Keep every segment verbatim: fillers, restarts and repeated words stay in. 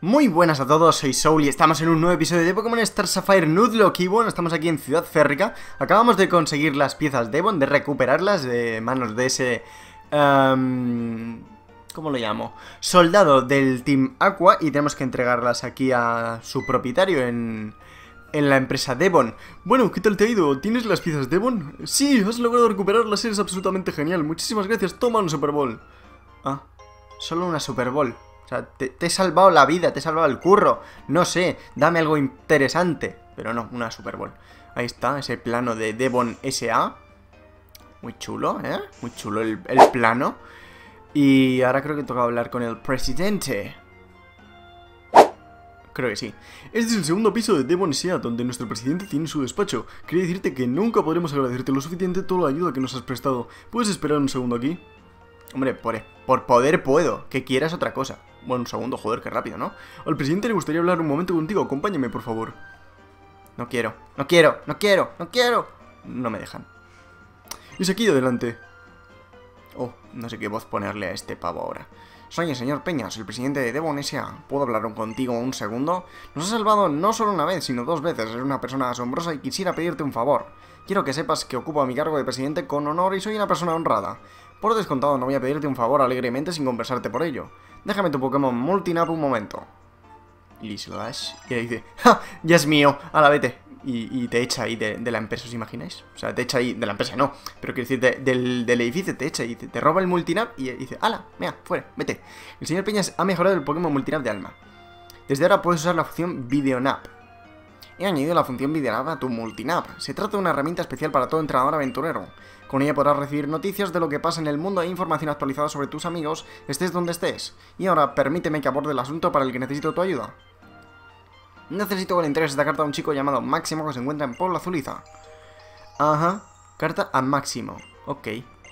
Muy buenas a todos, soy Soul y estamos en un nuevo episodio de Pokémon Star Sapphire Nuzlocke. Y bueno, estamos aquí en Ciudad Férrica. Acabamos de conseguir las piezas Devon, de recuperarlas de manos de ese... Um, ¿Cómo lo llamo? Soldado del Team Aqua. Y tenemos que entregarlas aquí a su propietario en... en la empresa Devon. Bueno, ¿qué tal te ha ido? ¿Tienes las piezas Devon? Sí, has logrado recuperarlas, eres absolutamente genial. Muchísimas gracias, toma un Super Bowl. Ah, solo una Super Bowl. O sea, te, te he salvado la vida, te he salvado el curro. No sé, dame algo interesante. Pero no, una Super Bowl. Ahí está, ese plano de Devon S A Muy chulo, ¿eh? Muy chulo el, el plano. Y ahora creo que toca hablar con el presidente. Creo que sí. Este es el segundo piso de Devon S A, donde nuestro presidente tiene su despacho. Quería decirte que nunca podremos agradecerte lo suficiente toda la ayuda que nos has prestado. ¿Puedes esperar un segundo aquí? Hombre, por, por poder puedo. Que quieras otra cosa. Bueno, un segundo, joder, qué rápido, ¿no? Al presidente le gustaría hablar un momento contigo. Acompáñame, por favor. No quiero, no quiero, no quiero, no quiero. No me dejan. Es aquí adelante. Oh, no sé qué voz ponerle a este pavo ahora. Soy el señor Peñas, el presidente de Devon S A ¿Puedo hablar contigo un segundo? Nos has salvado no solo una vez, sino dos veces. Eres una persona asombrosa y quisiera pedirte un favor. Quiero que sepas que ocupo mi cargo de presidente con honor y soy una persona honrada. Por descontado, no voy a pedirte un favor alegremente sin conversarte por ello. Déjame tu Pokémon Multinap un momento. Y Slash. Y ahí dice, ¡ja! Ya es mío, ala, vete. Y, y te echa ahí de, de la empresa, ¿os imagináis? O sea, te echa ahí, de la empresa no, pero quiero decir, de, del, del edificio te echa y te, te roba el Multinap y dice, ala, mira, fuera, vete. El señor Peñas ha mejorado el Pokémon Multinap de Alma. Desde ahora puedes usar la función Videonap. He añadido la función Videonap a tu Multinap. Se trata de una herramienta especial para todo entrenador aventurero. Con ella podrás recibir noticias de lo que pasa en el mundo e información actualizada sobre tus amigos, estés donde estés. Y ahora, permíteme que aborde el asunto para el que necesito tu ayuda. Necesito que le entregues esta carta a un chico llamado Máximo que se encuentra en Pueblo Azuliza. Ajá, carta a Máximo. Ok.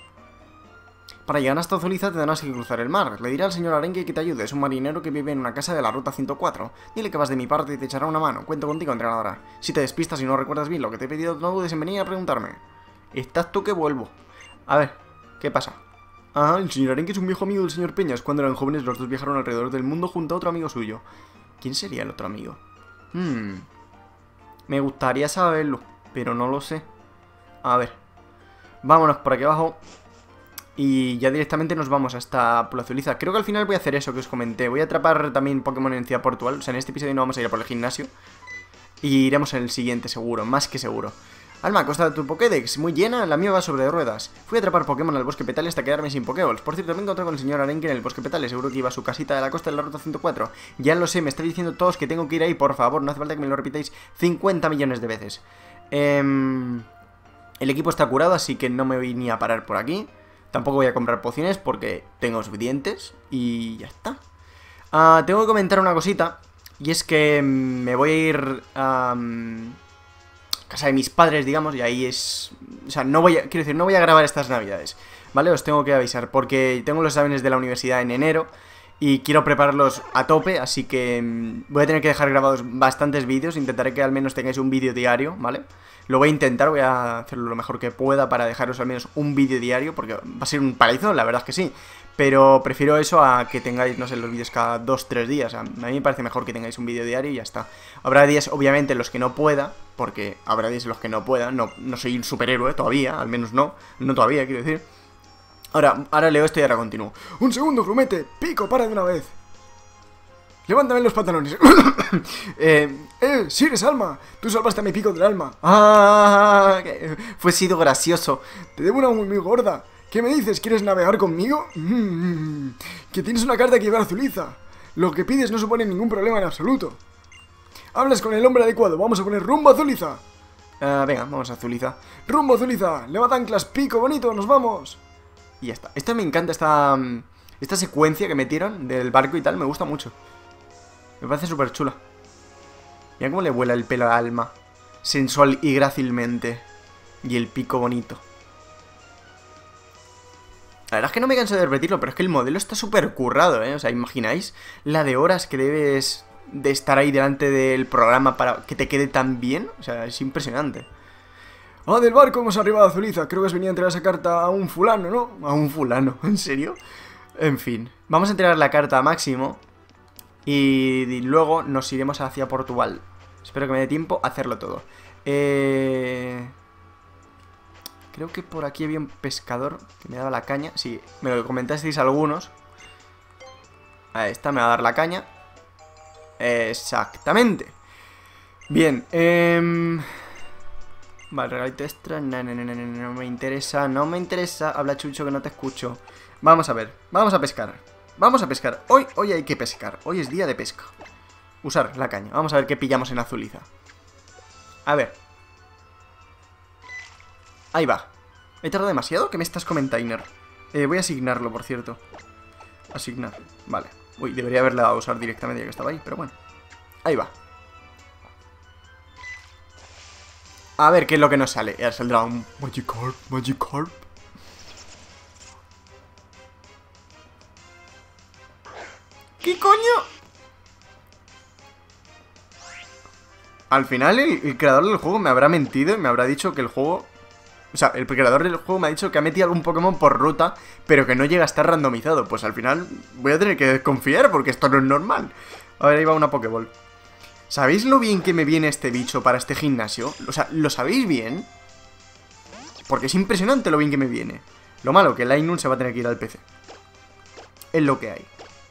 Para llegar hasta Azuliza tendrás que cruzar el mar. Le diré al señor Arenque que te ayude. Es un marinero que vive en una casa de la ruta ciento cuatro. Dile que vas de mi parte y te echará una mano. Cuento contigo, entrenadora. Si te despistas y no recuerdas bien lo que te he pedido, no dudes en venir a preguntarme. Estás tú que vuelvo. A ver, ¿qué pasa? Ah, el señor Arenque es un viejo amigo del señor Peñas. Cuando eran jóvenes los dos viajaron alrededor del mundo junto a otro amigo suyo. ¿Quién sería el otro amigo? Hmm... Me gustaría saberlo, pero no lo sé. A ver. Vámonos por aquí abajo. Y ya directamente nos vamos hasta Pueblo Azuliza. Creo que al final voy a hacer eso que os comenté. Voy a atrapar también Pokémon en Ciudad Portugal. O sea, en este episodio no vamos a ir a por el gimnasio. Y iremos en el siguiente, seguro, más que seguro. Alma, costa de tu Pokédex, muy llena, la mía va sobre ruedas. Fui a atrapar Pokémon al Bosque Petales hasta quedarme sin Pokéballs. Por cierto, me encontré con el señor Arenque en el Bosque Petales, seguro que iba a su casita de la costa de la ruta ciento cuatro. Ya lo sé, me estáis diciendo todos que tengo que ir ahí, por favor, no hace falta que me lo repitáis cincuenta millones de veces. Eh, el equipo está curado, así que no me voy ni a parar por aquí. Tampoco voy a comprar pociones porque tengo suficientes y ya está. Uh, tengo que comentar una cosita, y es que me voy a ir a... Um, casa de mis padres, digamos, y ahí es... O sea, no voy a... Quiero decir, no voy a grabar estas navidades, ¿vale? Os tengo que avisar, porque tengo los exámenes de la universidad en enero y quiero prepararlos a tope, así que mmm, voy a tener que dejar grabados bastantes vídeos. Intentaré que al menos tengáis un vídeo diario, ¿vale? Lo voy a intentar, voy a hacerlo lo mejor que pueda para dejaros al menos un vídeo diario, porque va a ser un palizón, la verdad es que sí. Pero prefiero eso a que tengáis, no sé, los vídeos cada dos tres días. A mí me parece mejor que tengáis un vídeo diario y ya está. Habrá días, obviamente, en los que no pueda, porque habrá días en los que no pueda. No, no soy un superhéroe todavía, al menos no. No todavía, quiero decir. Ahora, ahora leo esto y ahora continúo. Un segundo, Grumete. Pico, para de una vez. Levántame los pantalones. eh, eh, sí eres Alma. Tú salvaste a mi Pico del alma. Ah, fue sido gracioso. Te debo una muy gorda. ¿Qué me dices? ¿Quieres navegar conmigo? Mm, que tienes una carta que llevar a Azuliza. Lo que pides no supone ningún problema en absoluto. Hablas con el hombre adecuado. Vamos a poner rumbo a Azuliza. Uh, venga, vamos a Azuliza. Rumbo a Azuliza. Levanta anclas, Pico, bonito, nos vamos. Y ya está. Esto me encanta, esta, esta secuencia que metieron del barco y tal. Me gusta mucho. Me parece súper chula. Mira cómo le vuela el pelo a Alma. Sensual y grácilmente. Y el pico bonito. La verdad es que no me canso de repetirlo, pero es que el modelo está súper currado, ¿eh? O sea, ¿imagináis la de horas que debes de estar ahí delante del programa para que te quede tan bien? O sea, es impresionante. Ah, del barco hemos arribado a Azuliza. Creo que has venido a entregar esa carta a un fulano, ¿no? A un fulano, ¿en serio? En fin, vamos a entregar la carta a Máximo. Y, y luego nos iremos hacia Portugal. Espero que me dé tiempo a hacerlo todo. Eh... Creo que por aquí había un pescador que me daba la caña. Sí, me lo comentasteis algunos. Ahí está, me va a dar la caña. Exactamente. Bien, eh... vale, regalito extra. No, no, no, no, no, no me interesa, no me interesa. Habla Chucho que no te escucho. Vamos a ver, vamos a pescar. Vamos a pescar. Hoy, hoy hay que pescar. Hoy es día de pesca. Usar la caña. Vamos a ver qué pillamos en Azuliza. A ver. Ahí va. ¿He tardado demasiado? ¿Qué me estás comentando? Eh, voy a asignarlo, por cierto. Asignar. Vale. Uy, debería haberle dado a usar directamente ya que estaba ahí, pero bueno. Ahí va. A ver qué es lo que nos sale. Ya saldrá un Magikarp, Magikarp. ¿Qué coño? Al final el, el creador del juego me habrá mentido y me habrá dicho que el juego... O sea, el creador del juego me ha dicho que ha metido algún Pokémon por ruta, pero que no llega a estar randomizado. Pues al final voy a tener que desconfiar porque esto no es normal. A ver, ahí va una Pokéball. ¿Sabéis lo bien que me viene este bicho para este gimnasio? O sea, ¿lo sabéis bien? Porque es impresionante lo bien que me viene. Lo malo, que el Ainun se va a tener que ir al P C. Es lo que hay.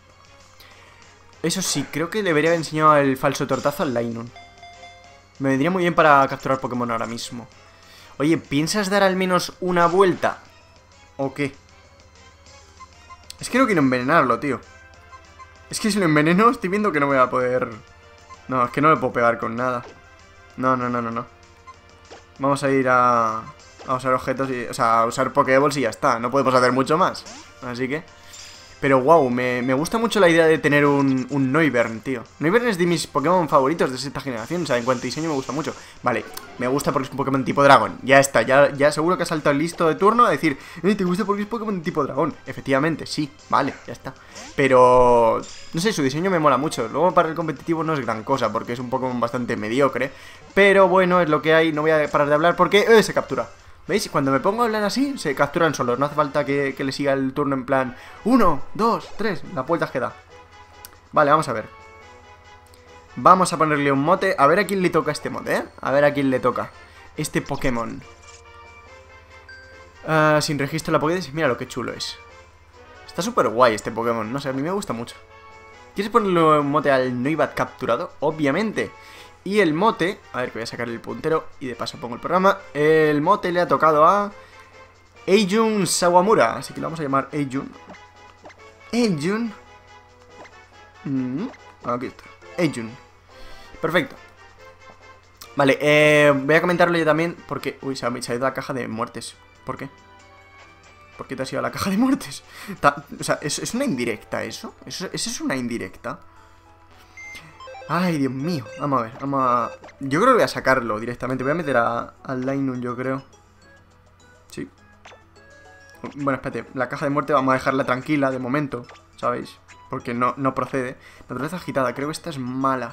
Eso sí, creo que debería haber enseñado el falso tortazo al Ainun. Me vendría muy bien para capturar Pokémon ahora mismo. Oye, ¿piensas dar al menos una vuelta? ¿O qué? Es que no quiero envenenarlo, tío. Es que si lo enveneno estoy viendo que no voy a poder... No, es que no le puedo pegar con nada. No, no, no, no, no. Vamos a ir a... a usar objetos y... O sea, a usar Pokéballs y ya está. No podemos hacer mucho más. Así que... Pero wow, me, me gusta mucho la idea de tener un, un Noivern, tío. Noivern es de mis Pokémon favoritos de esta generación. O sea, en cuanto a diseño me gusta mucho. Vale, me gusta porque es un Pokémon tipo dragón. Ya está, ya, ya seguro que ha saltado el listo de turno a decir, eh, ¿te gusta porque es Pokémon tipo dragón? Efectivamente, sí, vale, ya está. Pero, no sé, su diseño me mola mucho. Luego para el competitivo no es gran cosa porque es un Pokémon bastante mediocre. Pero bueno, es lo que hay, no voy a parar de hablar porque eh, se captura. ¿Veis? Cuando me pongo a hablar así, se capturan solos. No hace falta que, que le siga el turno en plan uno, dos, tres, las vueltas que da. Vale, vamos a ver. Vamos a ponerle un mote. A ver a quién le toca este mote, ¿eh? A ver a quién le toca este Pokémon. uh, Sin registro en la Pokédex. Mira lo que chulo es. Está súper guay este Pokémon. No sé, a mí me gusta mucho. ¿Quieres ponerle un mote al Noibat capturado? Obviamente. Y el mote, a ver que voy a sacar el puntero y de paso pongo el programa. El mote le ha tocado a Eijun Sawamura, así que lo vamos a llamar Eijun. Eijun. Mm, aquí está, Eijun. Perfecto. Vale, eh, voy a comentarlo yo también porque... Uy, se ha, se ha ido a la caja de muertes. ¿Por qué? ¿Por qué te has ido a la caja de muertes? Ta, o sea, ¿es, ¿es una indirecta eso? ¿Eso, ¿Eso es una indirecta? Ay, Dios mío. Vamos a ver, vamos a... Yo creo que voy a sacarlo directamente. Voy a meter a, al Ainun, yo creo. Sí. Bueno, espérate. La caja de muerte vamos a dejarla tranquila de momento, ¿sabéis? Porque no, no procede. Naturaleza agitada. Creo que esta es mala.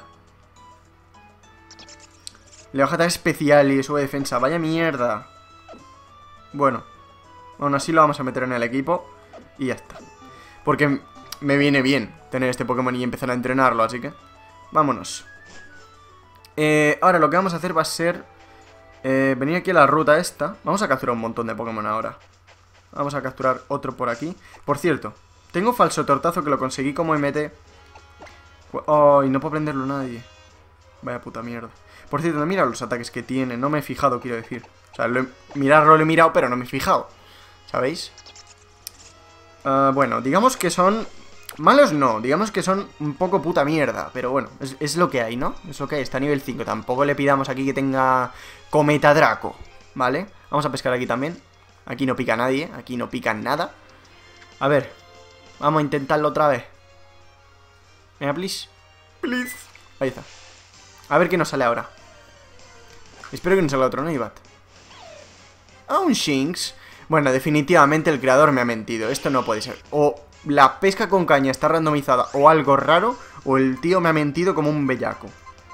Le baja ataque especial y sube defensa. Vaya mierda. Bueno. Aún así lo vamos a meter en el equipo. Y ya está. Porque me viene bien tener este Pokémon y empezar a entrenarlo, así que... Vámonos. eh, Ahora lo que vamos a hacer va a ser eh, venir aquí a la ruta esta. Vamos a capturar un montón de Pokémon ahora. Vamos a capturar otro por aquí. Por cierto, tengo falso tortazo que lo conseguí como M T. Ay, no puedo prenderlo nadie. Vaya puta mierda. Por cierto, no mira los ataques que tiene. No me he fijado, quiero decir. O sea, lo he, mirarlo lo he mirado, pero no me he fijado. ¿Sabéis? Uh, bueno, digamos que son... Malos no, digamos que son un poco puta mierda. Pero bueno, es, es lo que hay, ¿no? Es lo que hay, está a nivel cinco. Tampoco le pidamos aquí que tenga Cometa Draco, ¿vale? Vamos a pescar aquí también. Aquí no pica nadie, aquí no pica nada. A ver, vamos a intentarlo otra vez. Venga, please. Please. Ahí está. A ver qué nos sale ahora. Espero que nos salga otro Noibat. Ah, un Shinx. Bueno, definitivamente el creador me ha mentido. Esto no puede ser. O la pesca con caña está randomizada o algo raro, o el tío me ha mentido como un bellaco.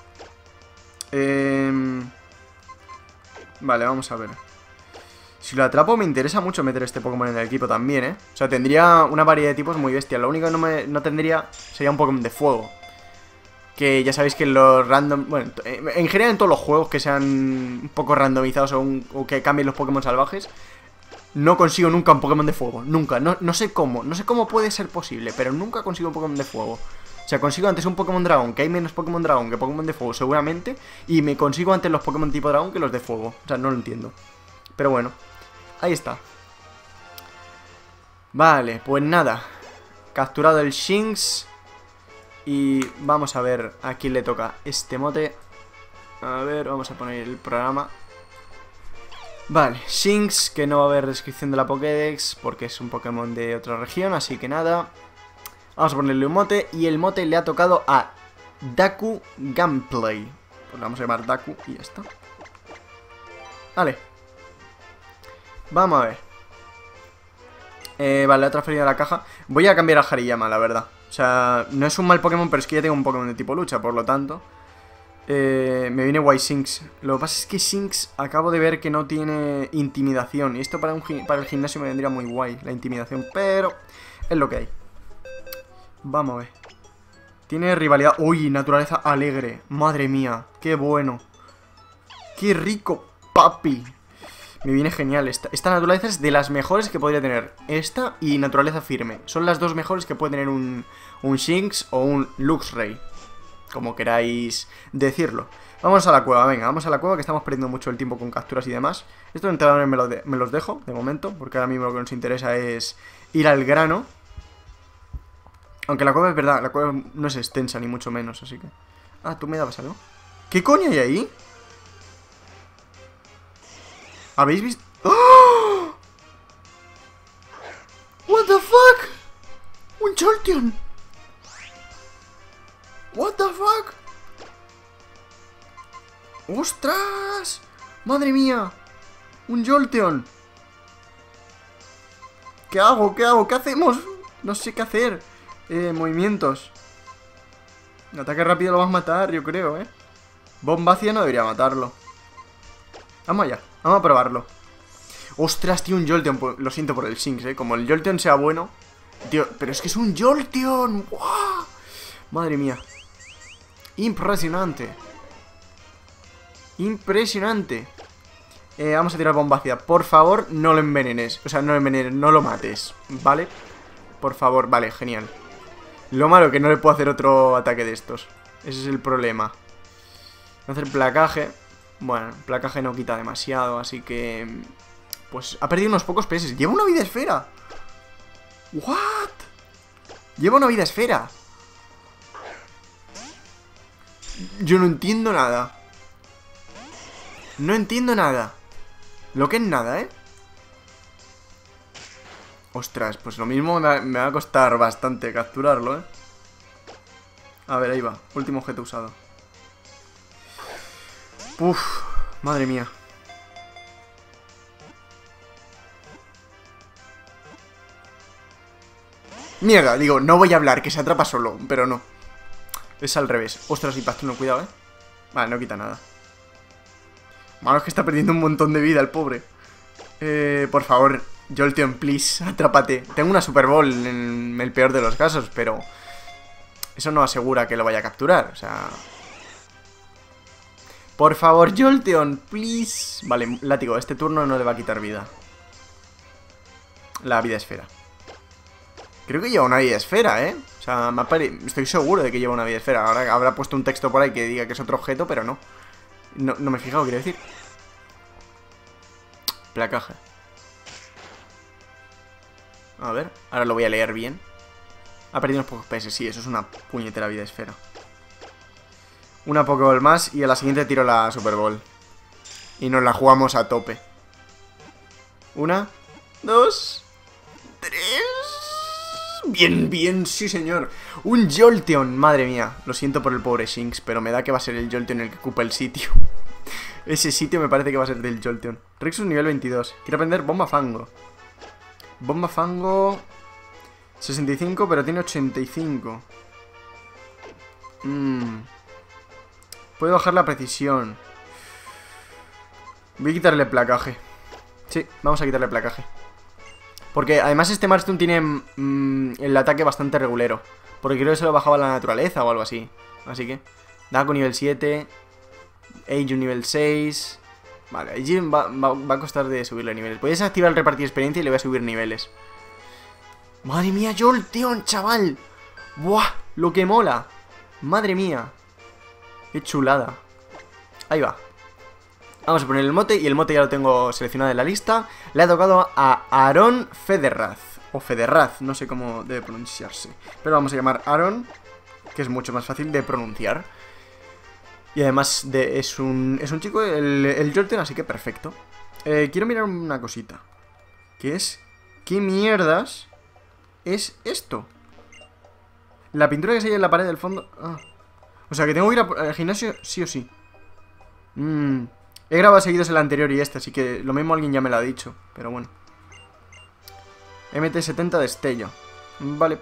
Eh... Vale, vamos a ver. Si lo atrapo me interesa mucho meter este Pokémon en el equipo también, ¿eh? O sea, tendría una variedad de tipos muy bestia. Lo único que no, me, no tendría sería un Pokémon de fuego. Que ya sabéis que los random... Bueno, en general en todos los juegos que sean un poco randomizados o, un, o que cambien los Pokémon salvajes, no consigo nunca un Pokémon de fuego. Nunca. No, no sé cómo. No sé cómo puede ser posible, pero nunca consigo un Pokémon de fuego. O sea, consigo antes un Pokémon dragón, que hay menos Pokémon dragón que Pokémon de fuego seguramente, y me consigo antes los Pokémon tipo dragón que los de fuego. O sea, no lo entiendo. Pero bueno, ahí está. Vale, pues nada. Capturado el Shinx. Y vamos a ver a quién le toca este mote. A ver, vamos a poner el programa. Vale, Shinx, que no va a haber descripción de la Pokédex porque es un Pokémon de otra región, así que nada. Vamos a ponerle un mote y el mote le ha tocado a Daku Gameplay. Pues le vamos a llamar Daku y ya está. Vale. Vamos a ver. Eh, vale, le ha transferido a la caja. Voy a cambiar a Hariyama, la verdad. O sea, no es un mal Pokémon, pero es que ya tengo un Pokémon de tipo lucha, por lo tanto eh, me viene guay Shinx. Lo que pasa es que Shinx acabo de ver que no tiene intimidación. Y esto para, un, para el gimnasio me vendría muy guay, la intimidación. Pero es lo que hay. Vamos a ver. Tiene rivalidad. Uy, naturaleza alegre. Madre mía, qué bueno. Qué rico, papi. Me viene genial. Esta, esta naturaleza es de las mejores que podría tener. Esta y naturaleza firme. Son las dos mejores que puede tener un, un Shinx o un Luxray. Como queráis decirlo. Vamos a la cueva, venga, vamos a la cueva, que estamos perdiendo mucho el tiempo con capturas y demás. Estos entrenadores me, lo de, me los dejo, de momento, porque ahora mismo lo que nos interesa es ir al grano. Aunque la cueva es verdad, la cueva no es extensa ni mucho menos, así que... Ah, ¿tú me dabas algo? ¿Qué coño hay ahí? ¿Habéis visto? ¡Oh! What the fuck? Un Jolteon. What the fuck? ¡Ostras! ¡Madre mía! Un Jolteon. ¿Qué hago? ¿Qué hago? ¿Qué hacemos? No sé qué hacer. Eh, movimientos. El ataque rápido lo vas a matar, yo creo, ¿eh? Bombacia no debería matarlo. Vamos allá, vamos a probarlo. Ostras, tío, un Jolteon. Lo siento por el Shinx, ¿eh? Como el Jolteon sea bueno. Tío, pero es que es un Jolteon. ¡Wow! Madre mía. Impresionante. Impresionante. eh, Vamos a tirar bombacia. Por favor, no lo envenenes. O sea, no lo envenenes, no lo mates, ¿vale? Por favor, vale, genial. Lo malo que no le puedo hacer otro ataque de estos. Ese es el problema. Voy a hacer placaje. Bueno, placaje no quita demasiado, así que... Pues ha perdido unos pocos P S. ¡Lleva una vida esfera! ¿What? Lleva una vida esfera. Yo no entiendo nada. No entiendo nada. Lo que es nada, ¿eh? Ostras, pues lo mismo me va, me va a costar bastante capturarlo, ¿eh? A ver, ahí va. Último objeto usado. Uf, madre mía. Mierda, digo, no voy a hablar, que se atrapa solo, pero no. Es al revés. Ostras, impacto, no, cuidado, ¿eh? Vale, no quita nada. Malo es que está perdiendo un montón de vida el pobre. Eh, por favor, Jolteon, please, atrápate. Tengo una Super Ball en el peor de los casos, pero eso no asegura que lo vaya a capturar, o sea... Por favor, Jolteon, please. Vale, látigo, este turno no le va a quitar vida. La vida esfera. Creo que lleva una vida esfera, ¿eh? O sea, me pare... estoy seguro de que lleva una vida esfera. Ahora habrá puesto un texto por ahí que diga que es otro objeto, pero no. No, no me he fijado, quiero decir. Placaje. A ver, ahora lo voy a leer bien. Ha perdido unos pocos P S, sí, eso es una puñetera vida esfera. Una Pokéball más y a la siguiente tiro la Super Bowl. Y nos la jugamos a tope. Una, dos, tres. Bien, bien, sí señor. Un Jolteon, madre mía. Lo siento por el pobre Shinx, pero me da que va a ser el Jolteon el que ocupa el sitio. Ese sitio me parece que va a ser del Jolteon. Rexus nivel veintidós. Quiero aprender Bomba Fango. Bomba Fango sesenta y cinco, pero tiene ochenta y cinco. Mmm. Puedo bajar la precisión. Voy a quitarle placaje. Sí, vamos a quitarle placaje. Porque además este Marstone tiene mmm, el ataque bastante regulero. Porque creo que se lo bajaba a la naturaleza o algo así. Así que, Daco nivel siete. Eiju nivel seis. Vale, Eiju va, va, va a costar de subirle niveles. Puedes activar el repartir experiencia y le voy a subir niveles. Madre mía, Jolteon, chaval. Buah, lo que mola. Madre mía. Qué chulada. Ahí va. Vamos a poner el mote y el mote ya lo tengo seleccionado en la lista. Le ha tocado a Aaron Federraz. O Federraz, no sé cómo debe pronunciarse. Pero vamos a llamar Aaron, que es mucho más fácil de pronunciar. Y además de, es, un, es un chico, el, el Jolteon, así que perfecto. Eh, quiero mirar una cosita. Que es, ¿qué mierdas es esto? La pintura que se hay en la pared del fondo... Ah. O sea que tengo que ir al gimnasio sí o sí. Mmm... He grabado seguidos el anterior y este, así que lo mismo alguien ya me lo ha dicho. Pero bueno. M T setenta destello. Vale.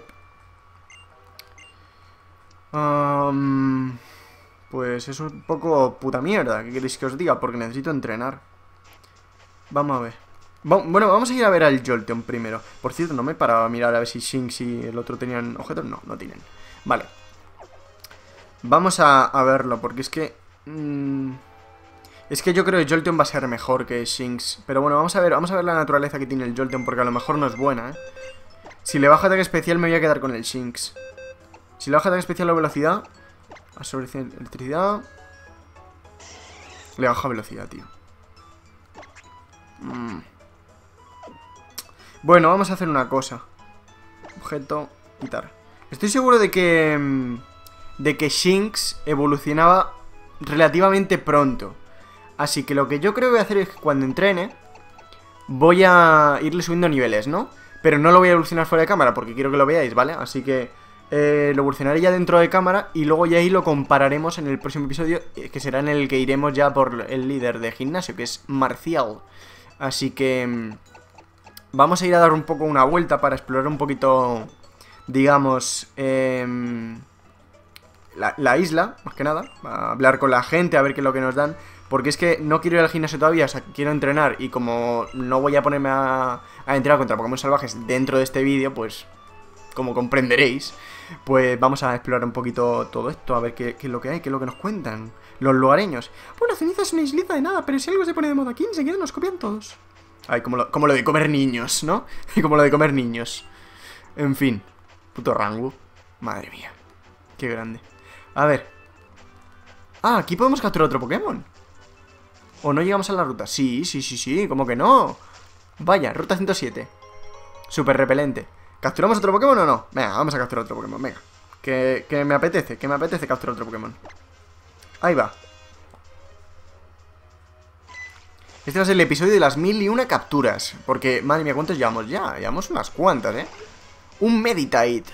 Um, pues es un poco puta mierda. ¿Qué queréis que os diga? Porque necesito entrenar. Vamos a ver. Bueno, vamos a ir a ver al Jolteon primero. Por cierto, no me he parado a mirar a ver si Shinx y el otro tenían objetos. No, no tienen. Vale. Vamos a, a verlo, porque es que... Mmm... Es que yo creo que Jolteon va a ser mejor que Shinx. Pero bueno, vamos a ver, vamos a ver la naturaleza que tiene el Jolteon, porque a lo mejor no es buena, ¿eh? Si le baja ataque especial me voy a quedar con el Shinx. Si le baja ataque especial o velocidad... Absorción de electricidad... Le baja velocidad, tío. Mm. Bueno, vamos a hacer una cosa. Objeto, quitar. Estoy seguro de que... De que Shinx evolucionaba relativamente pronto. Así que lo que yo creo que voy a hacer es que cuando entrene voy a irle subiendo niveles, ¿no? Pero no lo voy a evolucionar fuera de cámara porque quiero que lo veáis, ¿vale? Así que eh, lo evolucionaré ya dentro de cámara y luego ya ahí lo compararemos en el próximo episodio, que será en el que iremos ya por el líder de gimnasio, que es Marcial. Así que vamos a ir a dar un poco una vuelta para explorar un poquito, digamos... Eh, La, la isla, más que nada, a hablar con la gente, a ver qué es lo que nos dan. Porque es que no quiero ir al gimnasio todavía, o sea, quiero entrenar. Y como no voy a ponerme a, a entrenar contra Pokémon salvajes dentro de este vídeo, pues, como comprenderéis, pues vamos a explorar un poquito todo esto, a ver qué, qué es lo que hay, qué es lo que nos cuentan los lugareños. Bueno, ceniza es una islita de nada, pero si algo se pone de moda aquí, enseguida nos copian todos. Ay, como lo, como lo de comer niños, ¿no? Y como lo de comer niños. En fin, puto Rango. Madre mía, qué grande. A ver. Ah, aquí podemos capturar otro Pokémon. ¿O no llegamos a la ruta? Sí, sí, sí, sí, ¿cómo que no? Vaya, ruta ciento siete. Súper repelente. ¿Capturamos otro Pokémon o no? Venga, vamos a capturar otro Pokémon, venga. Que, que me apetece, que me apetece capturar otro Pokémon. Ahí va. Este va a ser el episodio de las mil y una capturas. Porque, madre mía, ¿cuántos llevamos ya? Llevamos unas cuantas, ¿eh? Un Meditite.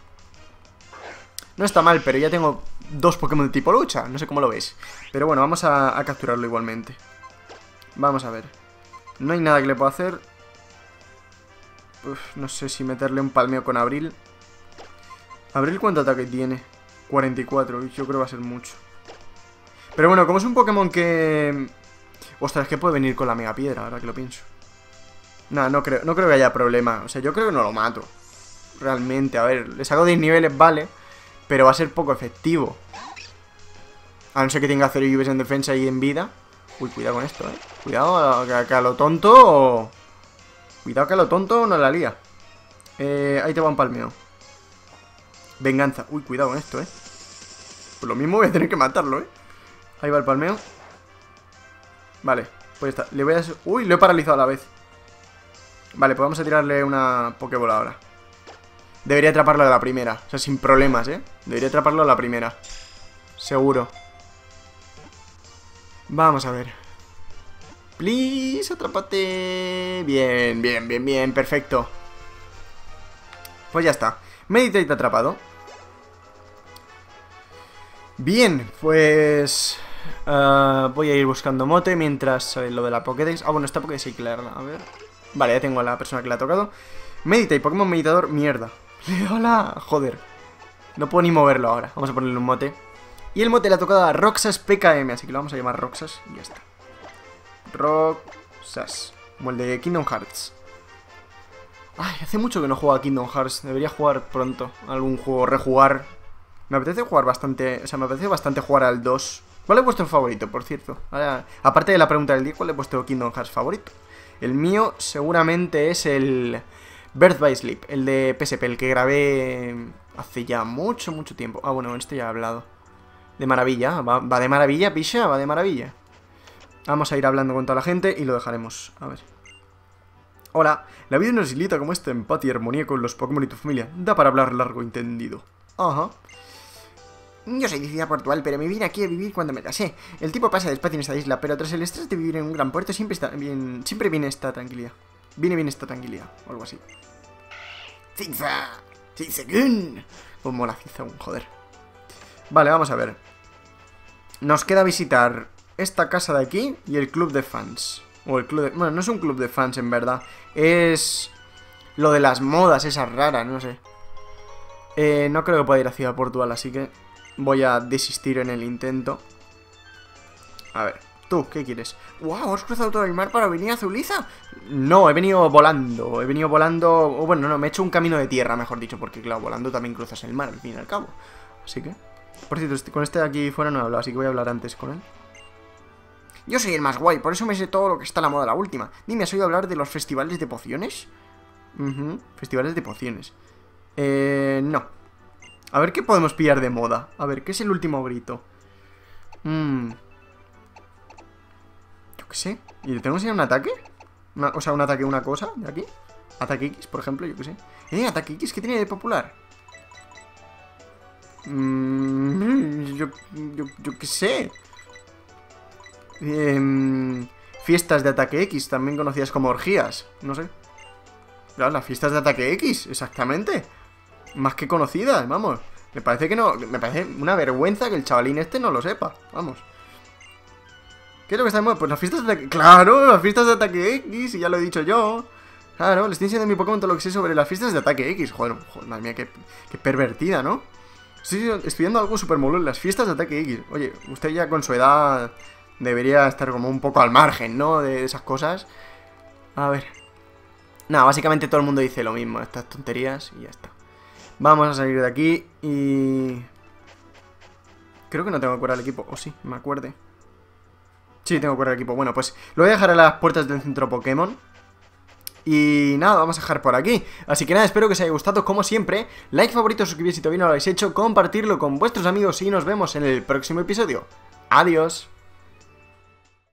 No está mal, pero ya tengo dos Pokémon de tipo lucha. No sé cómo lo veis. Pero bueno, vamos a, a capturarlo igualmente. Vamos a ver. No hay nada que le pueda hacer. Uf, no sé si meterle un palmeo con Abril. ¿Abril cuánto ataque tiene? cuarenta y cuatro. Yo creo que va a ser mucho. Pero bueno, como es un Pokémon que... Ostras, es que puede venir con la Mega Piedra, ahora que lo pienso. Nada, no creo, no creo que haya problema. O sea, yo creo que no lo mato. Realmente, a ver, le saco diez niveles, vale. Pero va a ser poco efectivo. A no ser que tenga cero I Vs en defensa y en vida. Uy, cuidado con esto, eh. Cuidado, que, que a lo tonto... Cuidado que a lo tonto no la lía. Eh, ahí te va un palmeo. Venganza. Uy, cuidado con esto, eh. Pues lo mismo voy a tener que matarlo, eh. Ahí va el palmeo. Vale, pues ya está. Le voy a... Uy, lo he paralizado a la vez. Vale, pues vamos a tirarle una Pokébola ahora. Debería atraparlo a la primera. O sea, sin problemas, ¿eh? Debería atraparlo a la primera. Seguro. Vamos a ver. Please, atrápate. Bien, bien, bien, bien. Perfecto. Pues ya está. Meditite atrapado. Bien, pues... Uh, voy a ir buscando mote mientras uh, lo de la Pokédex... Ah, bueno, esta Pokédex hay que leerla. A ver... Vale, ya tengo a la persona que le ha tocado. Meditite, Pokémon meditador, mierda. ¡Hola! Joder. No puedo ni moverlo ahora. Vamos a ponerle un mote. Y el mote le ha tocado a Roxas P K M, así que lo vamos a llamar Roxas y ya está. Roxas. Como el de Kingdom Hearts. Ay, hace mucho que no juego a Kingdom Hearts. Debería jugar pronto. Algún juego, rejugar. Me apetece jugar bastante... O sea, me apetece bastante jugar al dos. ¿Cuál es vuestro favorito, por cierto? Ahora, aparte de la pregunta del día, ¿cuál es vuestro Kingdom Hearts favorito? El mío seguramente es el Birth by Sleep, el de P S P, el que grabé hace ya mucho, mucho tiempo. Ah, bueno, este ya he hablado. De maravilla, va, va de maravilla, picha, va de maravilla. Vamos a ir hablando con toda la gente y lo dejaremos. A ver. Hola, la vida no es islita como esta empatía y armonía con los Pokémon y tu familia. Da para hablar largo y entendido. Ajá. Yo soy de Ciudad Portugal, pero me vine aquí a vivir cuando me casé. El tipo pasa despacio en esta isla, pero tras el estrés de vivir en un gran puerto siempre está bien, siempre viene esta tranquilidad. Viene bien esta tranquilidad, o algo así. Zigzag, Zigzagun. Como la Zigzagun, joder. Vale, vamos a ver. Nos queda visitar esta casa de aquí y el club de fans. O el club de... Bueno, no es un club de fans en verdad. Es... lo de las modas, esas raras, no sé. Eh, no creo que pueda ir a Ciudad Portugal, así que... voy a desistir en el intento. A ver, ¿tú qué quieres? ¡Wow! ¿Has cruzado todo el mar para venir a Zuliza? No, he venido volando. He venido volando... O bueno, no, me he hecho un camino de tierra, mejor dicho. Porque claro, volando también cruzas el mar, al fin y al cabo. Así que... Por cierto, este, con este de aquí fuera no he hablado, así que voy a hablar antes con él. Yo soy el más guay, por eso me sé todo lo que está a la moda la última. Dime, ¿has oído hablar de los festivales de pociones? Uh-huh. Festivales de pociones. Eh... No. A ver qué podemos pillar de moda. A ver, ¿qué es el último grito? Mmm... Yo qué sé. ¿Y le tengo que enseñar un ataque? Una, o sea, un ataque, una cosa de aquí. Ataque X, por ejemplo, yo qué sé. ¿Eh? ¿Ataque X? ¿Qué tiene de popular? Mmm... Yo, yo, yo qué sé. Eh, fiestas de ataque X, también conocidas como orgías. No sé. Claro, las fiestas de ataque X, exactamente. Más que conocidas, vamos. Me parece que no... Me parece una vergüenza que el chavalín este no lo sepa. Vamos. ¿Qué es lo que está de moda? Pues las fiestas de ataque... ¡Claro! Las fiestas de ataque X, y ya lo he dicho yo. Claro, le estoy enseñando a mi Pokémon todo lo que sé sobre las fiestas de ataque X. Joder, joder madre mía, qué, qué pervertida, ¿no? Estoy estudiando algo súper molón, las fiestas de ataque X. Oye, usted ya con su edad debería estar como un poco al margen, ¿no? De esas cosas. A ver. Nada, básicamente todo el mundo dice lo mismo, estas tonterías, y ya está. Vamos a salir de aquí y... Creo que no tengo que curar el equipo. O sí, me acuerde. Sí, tengo que curar el equipo. Bueno, pues lo voy a dejar a las puertas del centro Pokémon. Y nada, vamos a dejar por aquí. Así que nada, espero que os haya gustado como siempre. Like, favorito, suscribiros si todavía no lo habéis hecho. Compartirlo con vuestros amigos y nos vemos en el próximo episodio. Adiós.